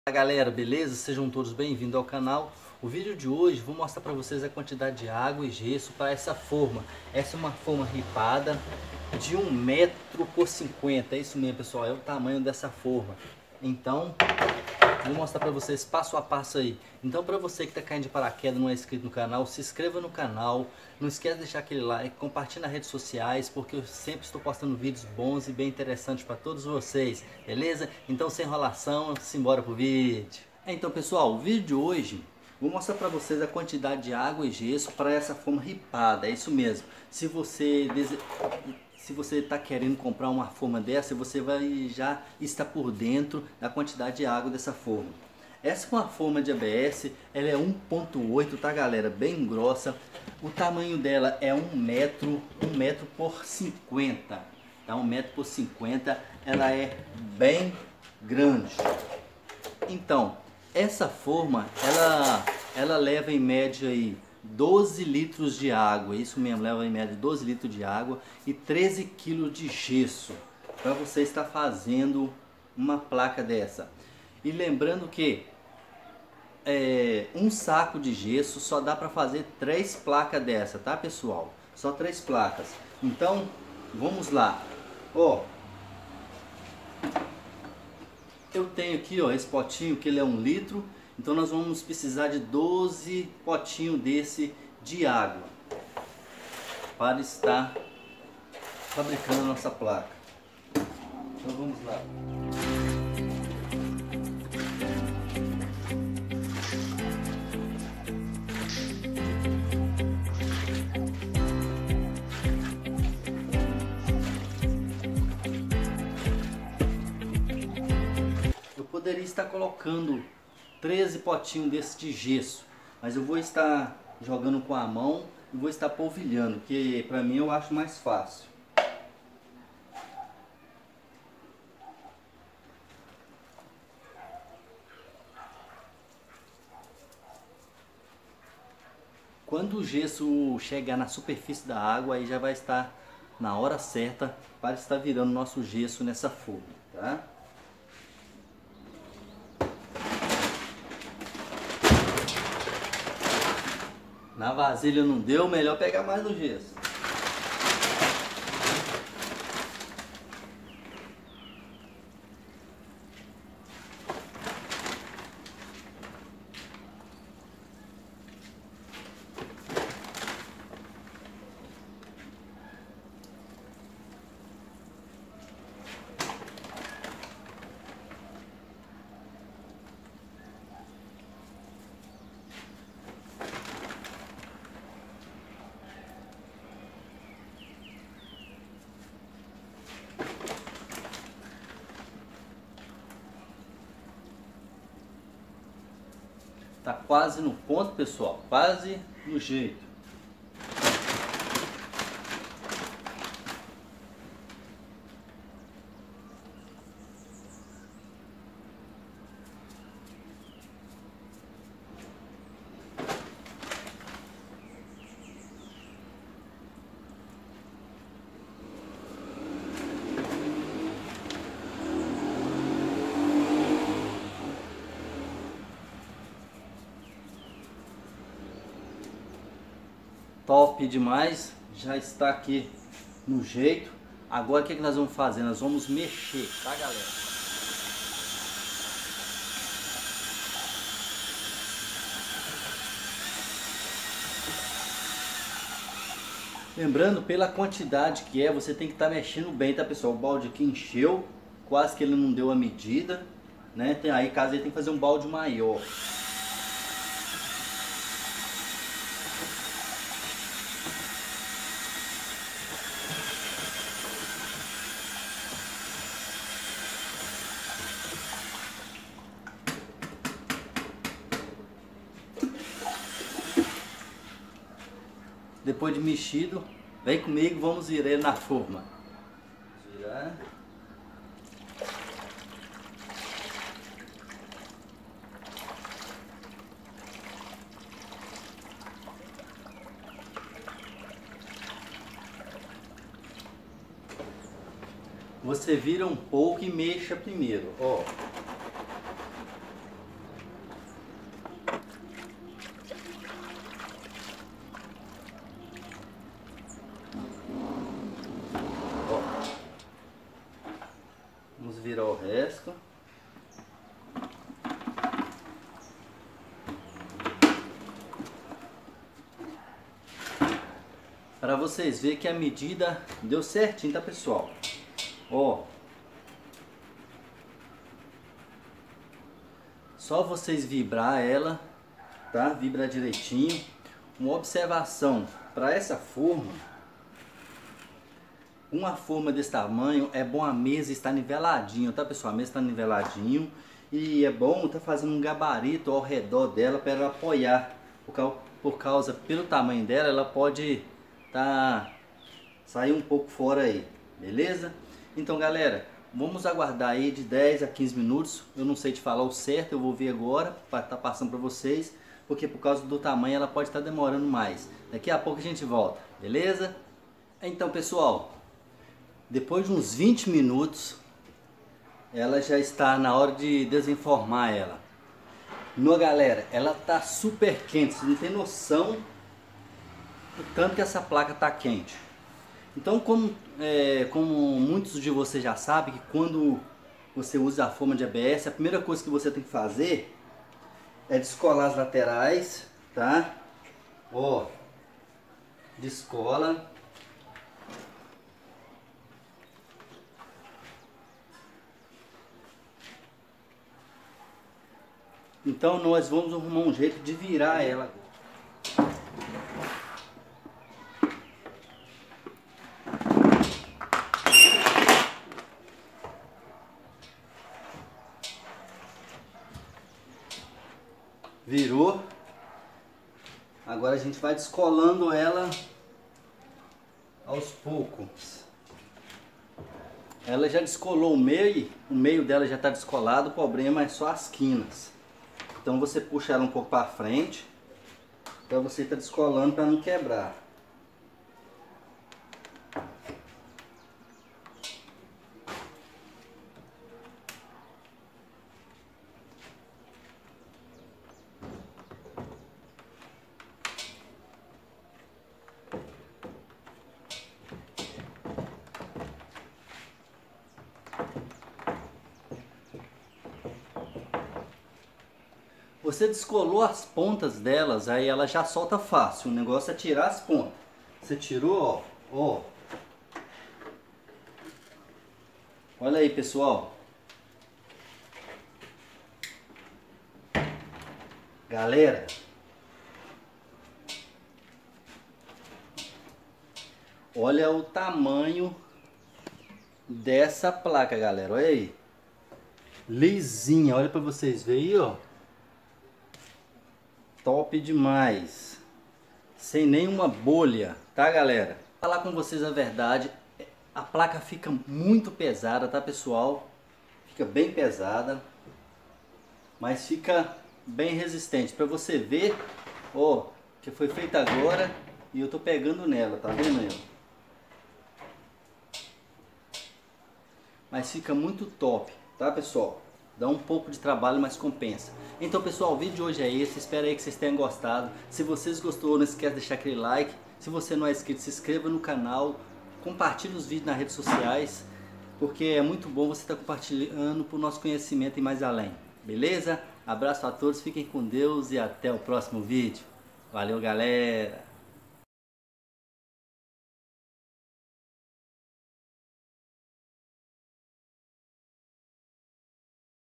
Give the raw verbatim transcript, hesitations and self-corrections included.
Fala galera, beleza? Sejam todos bem-vindos ao canal. O vídeo de hoje vou mostrar para vocês a quantidade de água e gesso para essa forma. Essa é uma forma ripada de um metro por cinquenta, é isso mesmo pessoal, é o tamanho dessa forma. Então, vou mostrar para vocês passo a passo aí. Então, para você que está caindo de paraquedas, não é inscrito no canal, se inscreva no canal. Não esquece de deixar aquele like, compartilhe nas redes sociais, porque eu sempre estou postando vídeos bons e bem interessantes para todos vocês, beleza? Então, sem enrolação, simbora pro vídeo. Então, pessoal, o vídeo de hoje vou mostrar para vocês a quantidade de água e gesso para essa forma ripada, é isso mesmo. Se você dese... Se você está querendo comprar uma forma dessa, você vai já estar por dentro da quantidade de água dessa forma. Essa é uma forma de A B S, ela é um ponto oito, tá galera? Bem grossa. O tamanho dela é um metro, um metro por cinquenta. Tá? Um metro por cinquenta, ela é bem grande. Então, essa forma, ela, ela leva em média aí doze litros de água, isso mesmo, leva em média doze litros de água e treze quilos de gesso para você estar fazendo uma placa dessa. E lembrando que é, um saco de gesso só dá para fazer três placas dessa, tá pessoal? Só três placas. Então, vamos lá. Ó, eu tenho aqui ó, esse potinho que ele é um litro. Então nós vamos precisar de doze potinhos desse de água para estar fabricando a nossa placa. Então vamos lá. Eu poderia estar colocando treze potinhos desse de gesso, mas eu vou estar jogando com a mão e vou estar polvilhando, que para mim eu acho mais fácil. Quando o gesso chegar na superfície da água, aí já vai estar na hora certa para estar virando nosso gesso nessa forma, tá? Na vasilha não deu, melhor pegar mais no gesso. Tá quase no ponto, pessoal, quase no jeito. Top demais, já está aqui no jeito. Agora o que, é que nós vamos fazer? Nós vamos mexer, tá galera? Lembrando, pela quantidade que é, você tem que estar tá mexendo bem, tá pessoal? O balde aqui encheu, quase que ele não deu a medida, né? Tem, aí caso ele tem que fazer um balde maior. Depois de mexido, vem comigo, vamos virar ele na forma. Girar. Você vira um pouco e mexa primeiro, ó. tirar o resto. Para vocês verem que a medida deu certinho, tá pessoal? Ó, só vocês vibrar ela, tá? Vibra direitinho. Uma observação para essa forma: uma forma desse tamanho é bom a mesa estar niveladinho, tá pessoal? A mesa está niveladinho e é bom tá fazendo um gabarito ao redor dela para ela apoiar, por causa, por causa pelo tamanho dela, ela pode tá sair um pouco fora aí, beleza? Então galera, vamos aguardar aí de dez a quinze minutos. Eu não sei te falar o certo, eu vou ver agora para estar tá passando para vocês, porque por causa do tamanho ela pode estar tá demorando mais. Daqui a pouco a gente volta, beleza? Então pessoal, depois de uns vinte minutos ela já está na hora de desenformar ela. Não, galera, ela tá super quente, você não tem noção o tanto que essa placa tá quente. Então, como, é, como muitos de vocês já sabem, que quando você usa a forma de A B S, a primeira coisa que você tem que fazer é descolar as laterais, tá? Ó, descola. Então nós vamos arrumar um jeito de virar ela. Virou. Agora a gente vai descolando ela aos poucos. Ela já descolou o meio, o meio dela já está descolado, o problema é só as quinas. Então você puxa ela um pouco para frente, para você estar tá descolando para não quebrar. Você descolou as pontas delas, aí ela já solta fácil. O negócio é tirar as pontas. Você tirou, ó, ó. Olha aí, pessoal. Galera, olha o tamanho dessa placa, galera. Olha aí. Lisinha, olha para vocês verem aí, ó. Top demais, sem nenhuma bolha, tá galera? Vou falar com vocês a verdade, a placa fica muito pesada, tá pessoal? Fica bem pesada, mas fica bem resistente. Para você ver, ó, que foi feita agora e eu tô pegando nela, tá vendo aí? Mas fica muito top, tá pessoal? Dá um pouco de trabalho, mas compensa. Então pessoal, o vídeo de hoje é esse. Espero aí que vocês tenham gostado. Se vocês gostou, não esquece de deixar aquele like. Se você não é inscrito, se inscreva no canal. Compartilhe os vídeos nas redes sociais, porque é muito bom você estar compartilhando para o nosso conhecimento e mais além. Beleza? Abraço a todos, fiquem com Deus e até o próximo vídeo. Valeu galera!